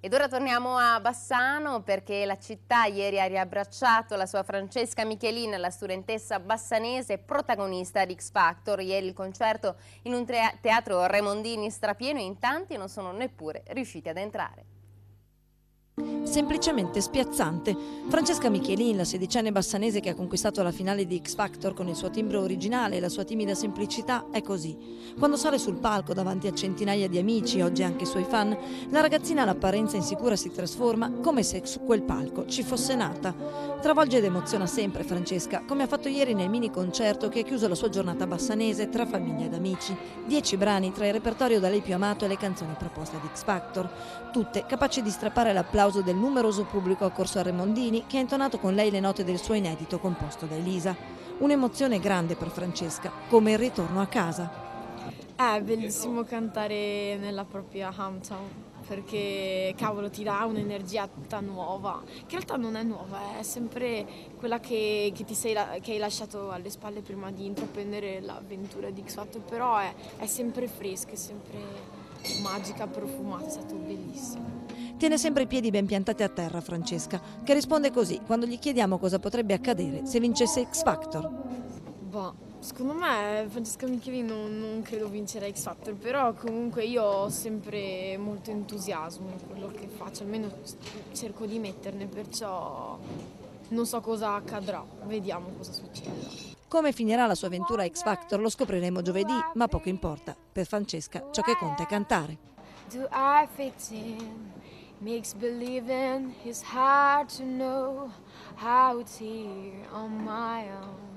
Ed ora torniamo a Bassano perché la città ieri ha riabbracciato la sua Francesca Michelin, la studentessa bassanese protagonista di X Factor. Ieri il concerto in un teatro Remondini strapieno e in tanti non sono neppure riusciti ad entrare. Semplicemente spiazzante. Francesca Michelin, la sedicenne bassanese che ha conquistato la finale di X Factor con il suo timbro originale e la sua timida semplicità, è così. Quando sale sul palco davanti a centinaia di amici, oggi anche i suoi fan, la ragazzina all'apparenza insicura si trasforma come se su quel palco ci fosse nata. Travolge ed emoziona sempre Francesca, come ha fatto ieri nel mini concerto che ha chiuso la sua giornata bassanese tra famiglia ed amici. 10 brani tra il repertorio da lei più amato e le canzoni proposte ad X Factor, tutte capaci di strappare l'applauso del numeroso pubblico accorso a Remondini, che ha intonato con lei le note del suo inedito composto da Elisa. Un'emozione grande per Francesca, come il ritorno a casa. È bellissimo cantare nella propria hometown, perché cavolo ti dà un'energia tutta nuova, che in realtà non è nuova, è sempre quella che hai lasciato alle spalle prima di intraprendere l'avventura di X Factor, però è sempre fresca, è sempre magica, profumata, è stato bellissimo. Tiene sempre i piedi ben piantati a terra Francesca, che risponde così quando gli chiediamo cosa potrebbe accadere se vincesse X Factor. Secondo me Francesca Michelin non credo vincerà X Factor, però comunque io ho sempre molto entusiasmo in quello che faccio, almeno cerco di metterne, perciò non so cosa accadrà, vediamo cosa succederà. Come finirà la sua avventura a X Factor lo scopriremo giovedì, ma poco importa. Per Francesca ciò che conta è cantare. Do I fit in? Makes believing is hard to know how it's here on my own.